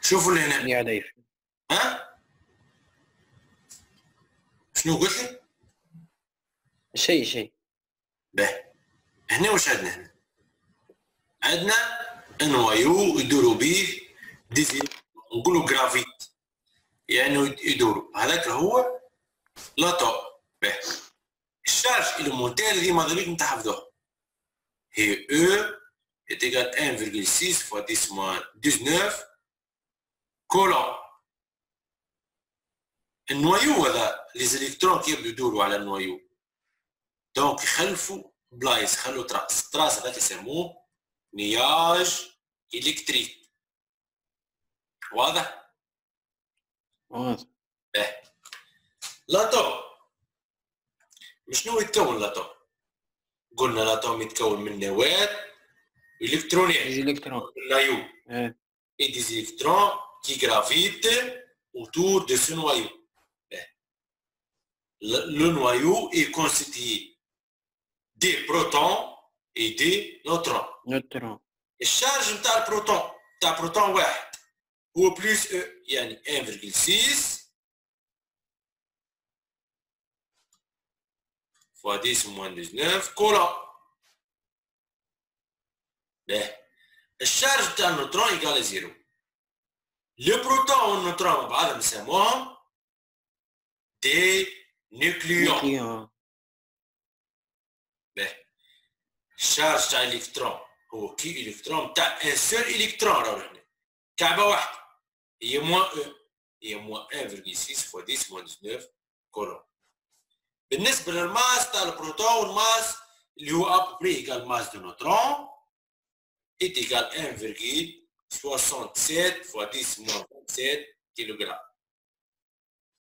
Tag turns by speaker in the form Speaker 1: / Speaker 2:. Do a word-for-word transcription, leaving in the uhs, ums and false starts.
Speaker 1: شوفوا اللي هنا.
Speaker 2: اللي هذا يفهم.
Speaker 1: ها؟ شنو قلت لي؟
Speaker 2: شيء شيء.
Speaker 1: باهي. هنا واش عندنا هنا؟ عندنا نوايو يدوروا به ديزي نقولوا جرافيت، يعني يدوروا، هذاك هو لاطو. باهي. الشارج إليمونتير دي ماذا بيك نتحفظوها، هي او est égal à un virgule six fois dix moins dix-neuf كولون. النوايو هذا لي زيليكترون كي يبدو يدوروا على النوايو دونك يخلفوا بلايص، يخلوا تراس، التراس هذاك يسموه نياج إلكتريك. واضح؟
Speaker 2: واضح.
Speaker 1: باهي. لاطوم شنو يتكون لاطوم؟ قلنا لاطوم يتكون من نواة إلكترونية.
Speaker 2: دي إلكترون.
Speaker 1: نايو.
Speaker 2: اه.
Speaker 1: Et des électrons qui gravitent autour de ce noyau. Le, le noyau est constitué des protons et des neutrons.
Speaker 2: نوترون.
Speaker 1: الشارج نتاع البروتون نتاع بروتون واحد هو بلس او، يعني واحد فاصلة ستة فوا dix moins dix-neuf كولون. باهي. الشارج نتاع النوترون يقال زيرو. لو بروتون والنوترون مع بعضهم نسموهم دي نيوكليون.
Speaker 2: نيوكليون.
Speaker 1: باهي. الشارج تاع الالكترون هو كي الكترون تاع ان سول الكترون، راهو هنا كعبه واحده هي موان او، هي موان واحد فاصلة ستة فوا dix moins dix-neuf كولون. بالنسبه للماس تاع البروتون والماس اللي هو ابري ايكال ماس دو نوترون est égal à un virgule soixante-sept fois dix moins vingt-sept kg.